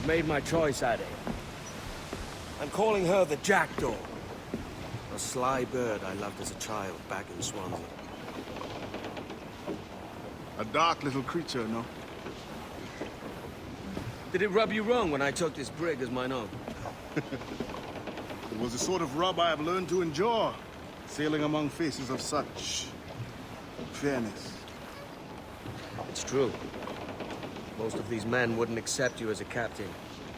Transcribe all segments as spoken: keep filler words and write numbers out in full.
made my choice, Addy. I'm calling her the Jackdaw. A sly bird I loved as a child back in Swansea. A dark little creature, no? Did it rub you wrong when I took this brig as mine own? It was the sort of rub I have learned to endure, sailing among faces of such fairness. It's true. Most of these men wouldn't accept you as a captain.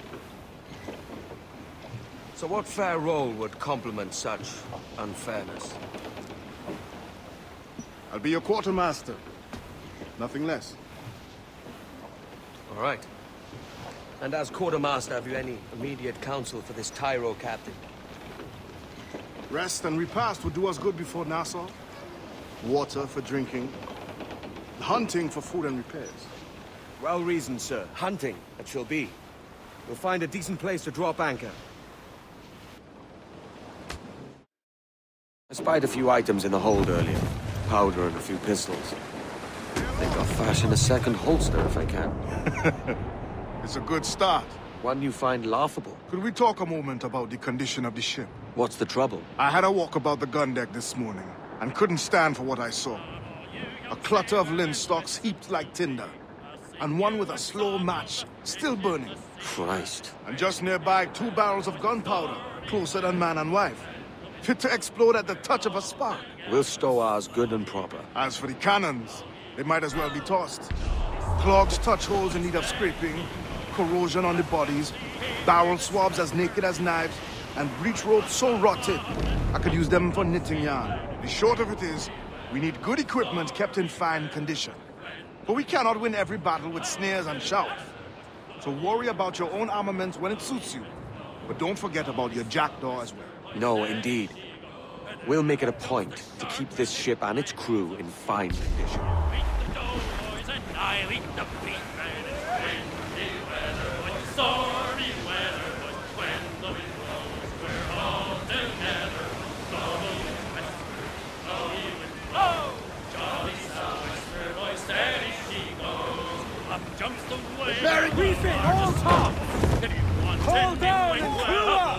So what fair role would complement such unfairness? I'll be your quartermaster. Nothing less. All right. And as quartermaster, have you any immediate counsel for this Tyro captain? Rest and repast would do us good before Nassau. Water for drinking. Hunting for food and repairs. Well reasoned, sir. Hunting, it shall be. We'll find a decent place to drop anchor. I spied a few items in the hold earlier. Powder and a few pistols. I think I'll fashion a second holster if I can. It's a good start. One you find laughable. Could we talk a moment about the condition of the ship? What's the trouble? I had a walk about the gun deck this morning, and couldn't stand for what I saw. A clutter of linstocks heaped like tinder, and one with a slow match, still burning. Christ. And just nearby, two barrels of gunpowder, closer than man and wife. Fit to explode at the touch of a spark. We'll stow ours good and proper. As for the cannons, they might as well be tossed. Clogged touch holes in need of scraping, corrosion on the bodies, barrel swabs as naked as knives, and breech ropes so rotted, I could use them for knitting yarn. The short of it is, we need good equipment kept in fine condition. But we cannot win every battle with snares and shouts. So worry about your own armament when it suits you. But don't forget about your jackdaw as well. No, indeed. We'll make it a point to keep this ship and its crew in fine condition. Very refit, all top! Hold down and crew up!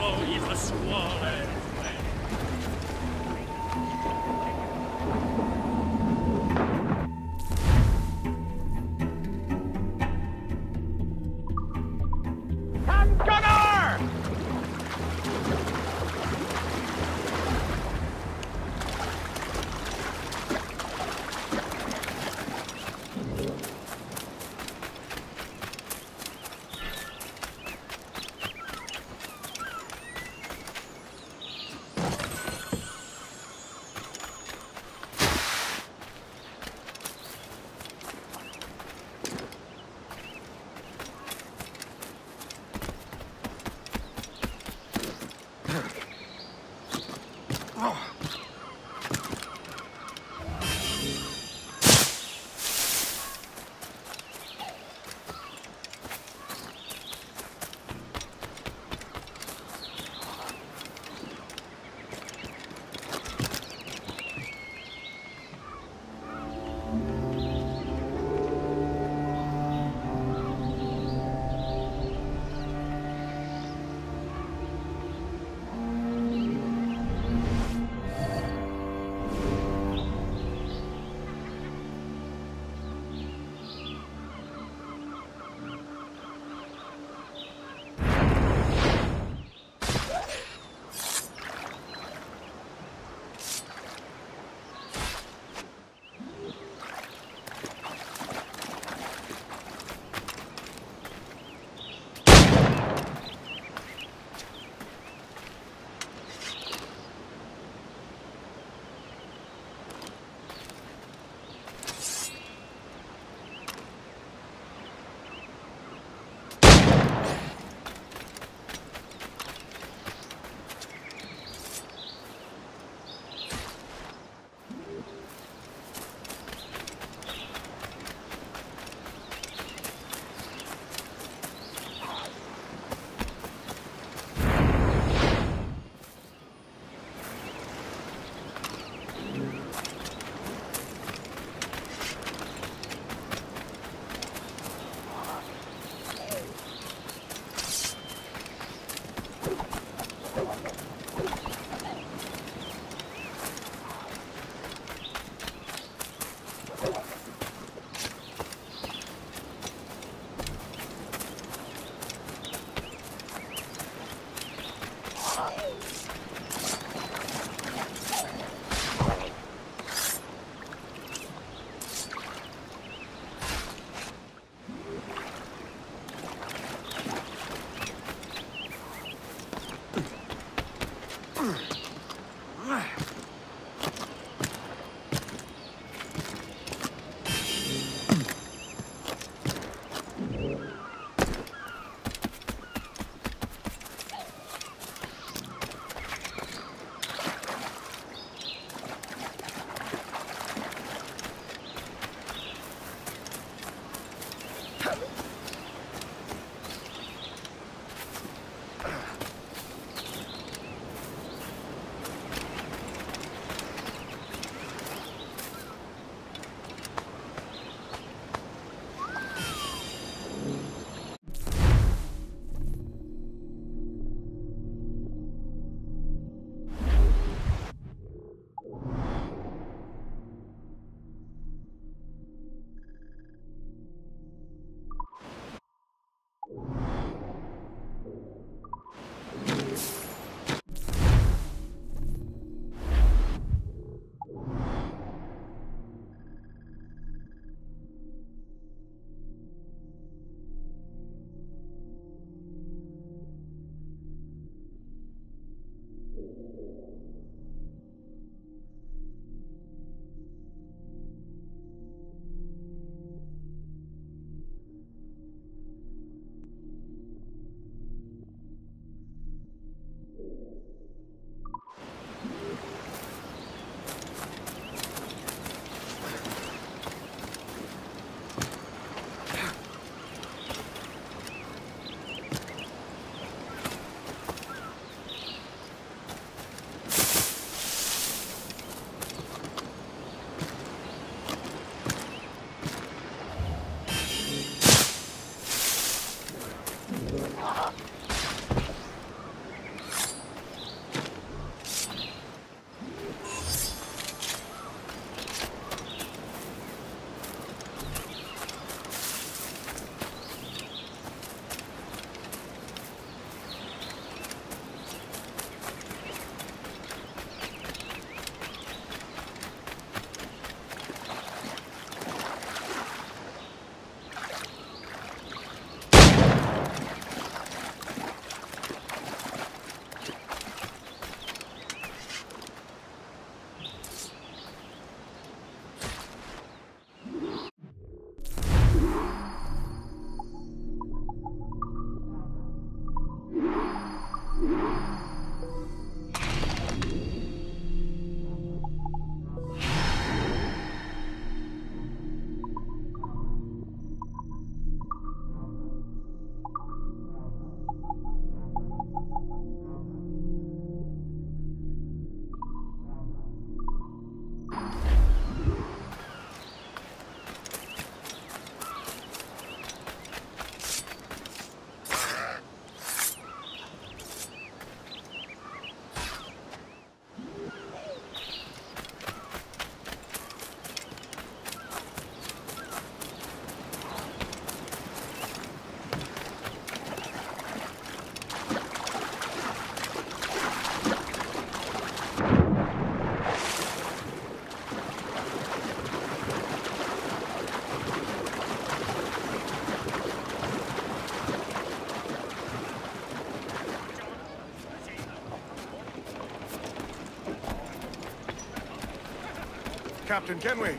Captain Kenway.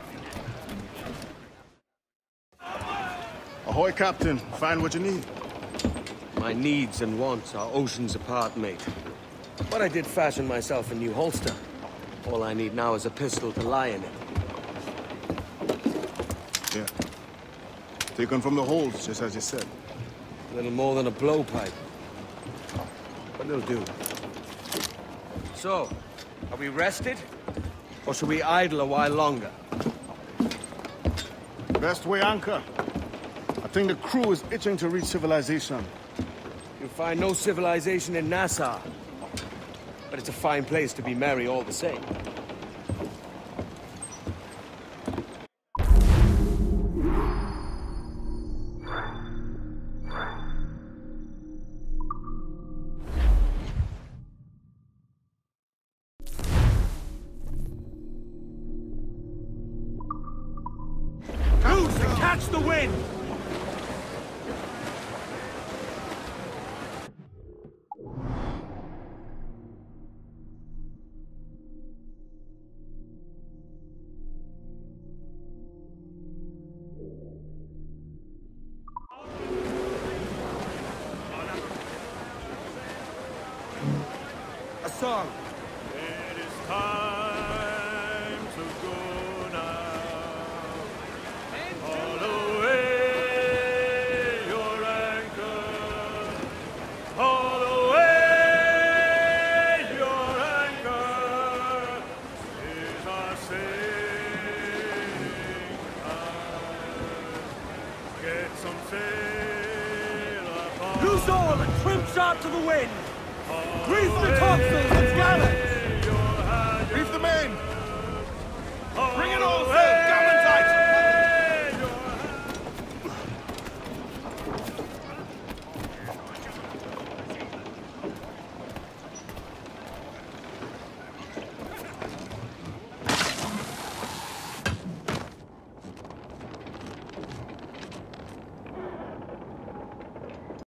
Ahoy, Captain. Find what you need. My needs and wants are oceans apart, mate. But I did fashion myself a new holster. All I need now is a pistol to lie in it. Yeah. Taken from the holds, just as you said. A little more than a blowpipe. But it'll do. So, are we rested? Or should we idle a while longer? Best way anchor. I think the crew is itching to reach civilization. You'll find no civilization in Nassau. But it's a fine place to be merry all the same. Loose and catch the wind! A song. It is time to go now. Haul away your anchor. Haul away your anchor. Is our sailing time. Get some sail upon. Loose all and trim sharp to the wind. Breathe